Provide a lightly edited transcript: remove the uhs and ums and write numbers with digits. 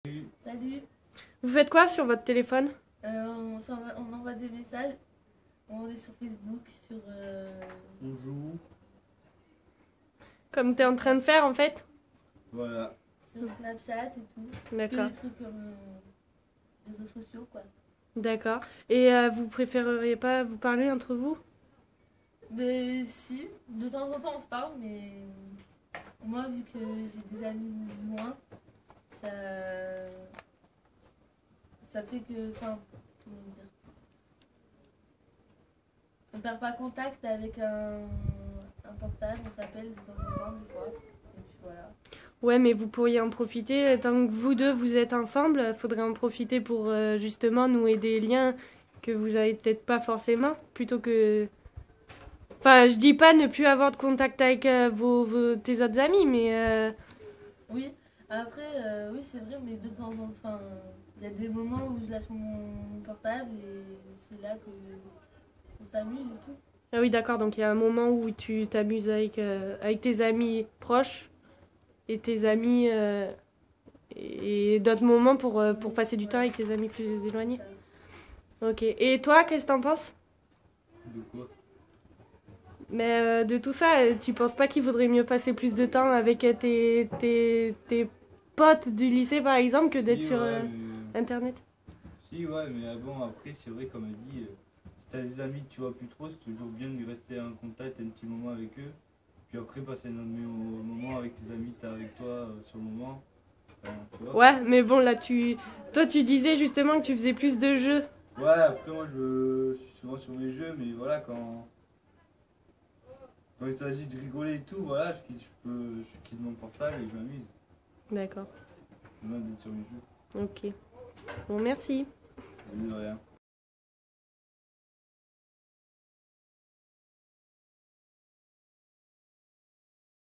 Salut. Vous faites quoi sur votre téléphone? On envoie des messages. On est sur Facebook, sur, On joue. Comme tu es en train de faire en fait? Voilà. sur Snapchat et tout. Que D'accord. des trucs comme réseaux sociaux, quoi. D'accord. Et vous préféreriez pas vous parler entre vous? Mais si, de temps en temps on se parle, mais moi, vu que j'ai des amis loin, ça, ça fait que, enfin, comment dire, on perd pas contact avec un portable, on s'appelle de temps en temps, des fois, et puis voilà. Ouais, mais vous pourriez en profiter. Tant que vous deux vous êtes ensemble, il faudrait en profiter pour justement nouer des liens que vous avez peut-être pas forcément, plutôt que. Enfin, je dis pas ne plus avoir de contact avec tes autres amis, mais Oui, après, oui, c'est vrai, mais de temps en temps, enfin, il y a des moments où je lâche mon portable et c'est là que on s'amuse et tout. ah oui, d'accord. Donc il y a un moment où tu t'amuses avec tes amis proches et tes amis et d'autres moments pour passer du temps avec tes amis plus éloignés. Ok. Et toi, qu'est-ce que t'en penses? De quoi? Mais de tout ça, tu penses pas qu'il faudrait mieux passer plus de temps avec tes potes du lycée par exemple que d'être Si, sur ouais, Internet? si, ouais, mais bon, après, c'est vrai, comme elle dit, si t'as des amis que tu vois plus trop, c'est toujours bien de rester en contact un petit moment avec eux. Puis après, passer un autre moment avec tes amis que t'as avec toi sur le moment. Enfin, tu vois. Ouais, mais bon là toi tu disais justement que tu faisais plus de jeux. Ouais, après, moi, je suis souvent sur mes jeux, mais voilà, quand il s'agit de rigoler et tout, voilà, je quitte mon portable et je m'amuse. D'accord. Je m'amuse d'être sur mes jeux. Ok. Bon, merci. De rien.